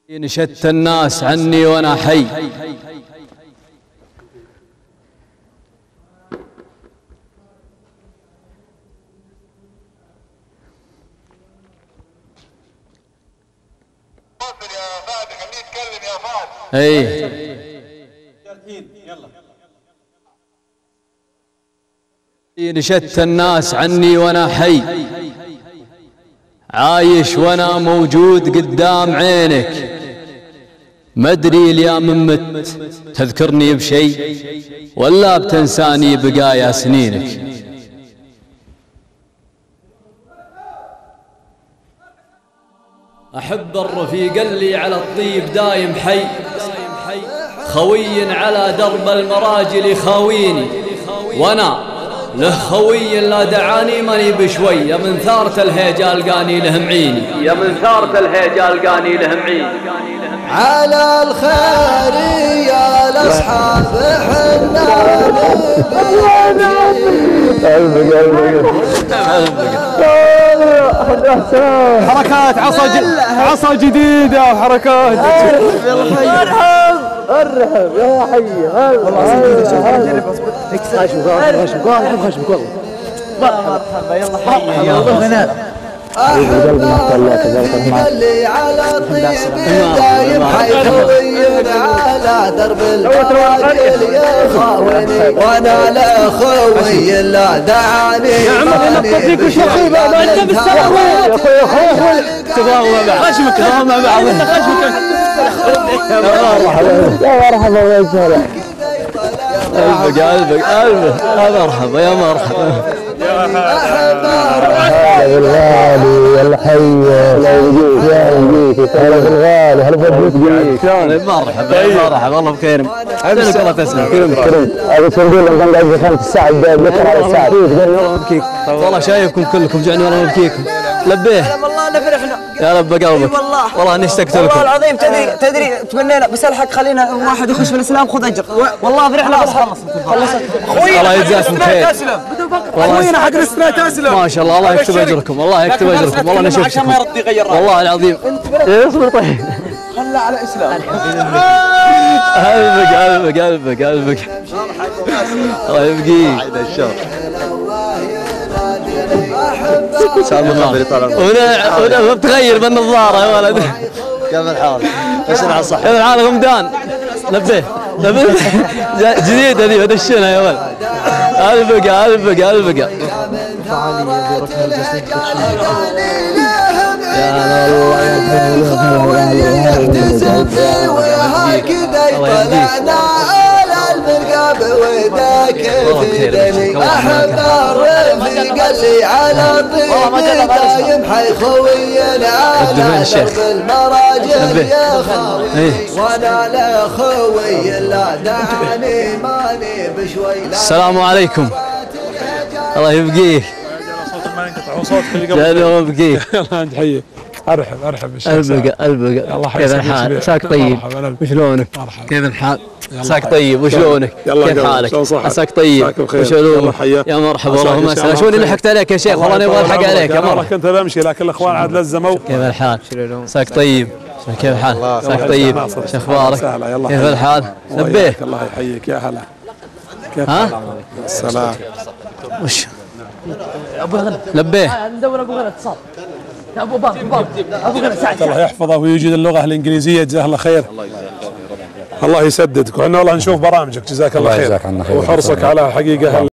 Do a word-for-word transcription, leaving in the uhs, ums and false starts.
نشدت الناس عني وانا حي، اي نشدت الناس عني وانا حي، عايش وانا موجود قدام عينك، مدري ليا من مت تذكرني بشي ولا بتنساني بقايا سنينك. أحب الرفيق اللي على الطيب دايم حي، خوي على درب المراجل يخاويني، وانا له خوي لا دعاني ماني بشوي، يا من ثارة الهيجا القاني له معيني، يا من ثارة الهيجا القاني له معيني. على الخير يا الاصحاب حنا حركات عصا عصا جديدة وحركات. ارحب ارحب يا حي. والله خشم خشم خشم خشم والله. مرحبا يلا حي يلا. أحبه اللي على طيب دايم حيخوين على درب الفراقل يخاوني، وانا لا خوي لا دعاني ماني بشوي انت بالسلامة يا اخوي يا اخوي. تضاهوا مع بعض خشمك تضاهوا مع بعض خشمك. يا مرحبا يا مرحبا يا سلام. قلبك قلبك قلبك يا مرحبا يا مرحبا هلا بالغالي يا الحي يا وجيك يا وجيك هلا بالغالي هلا بالوجيك شلونك؟ مرحبا مرحبا والله بخير. عندك والله تسلم. كرم كرم ابو سنديل اللي قاعد خمس الساعه بكره على الساعه والله مبكيك والله شايفكم كلكم جعني والله مبكيكم. لبيه والله نفرحنا يا رب قلبك والله والله اني اشتقت لكم والله العظيم. تدري تدري تمنينا بس الحق خلينا واحد يخش في الاسلام خذ اجر والله فرحنا. خلص خلص الله يجزاكم خير اخوينا حق السنات اسلم ما شاء الله. الله يكتب اجركم والله يكتب اجركم والله انا شفتكم والله العظيم. اصبر طيب خلى على اسلام. قلبك قلبك قلبك قلبك الله يبقيك. سالم خبري طال عمرك. هنا هنا بتغير بالنظاره يا ولد. كيف الحال؟ ايش على الصحة؟ كيف الحال غمدان؟ لبيه لبيه جديده ذي بدشنا يا ولد. قلبك قلبك قلبك يا أحب الرفيق اللي على طيب دايم حيخوين على درب المراجل يخاوي، وانا لا خوي لا دعني ماني بشوي. السلام عليكم الله يبقيك. صوت ما ينقطع وصوتك اللي قبل. الله يبقيك. الله نحييك. ارحب ارحب قلبك قلبك. كيف الحال؟ عساك طيب؟ وشلونك؟ كيف الحال؟ عساك طيب وشلونك؟ كيف حالك؟ عساك طيب وشلونك؟ يا مرحبا والله اسال. شلوني لحقت عليك يا شيخ؟ والله انا ابغى الحق عليك يا مرحبا. كنت بمشي لكن الاخوان عاد لزموا. كيف الحال؟ عساك طيب؟ كيف الحال؟ عساك طيب؟ شو اخبارك؟ كيف الحال؟ لبيه الله يحييك يا هلا. كيف ها؟ السلام. وش؟ ابو غنى لبيه ندور ابو غنى اتصال ابو باب باب ابو غنى ساعد. الله يحفظه ويجيد اللغه الانجليزيه جزاه الله خير. الله يسددك وعنا والله نشوف برامجك جزاك الله خير وحرصك على حقيقه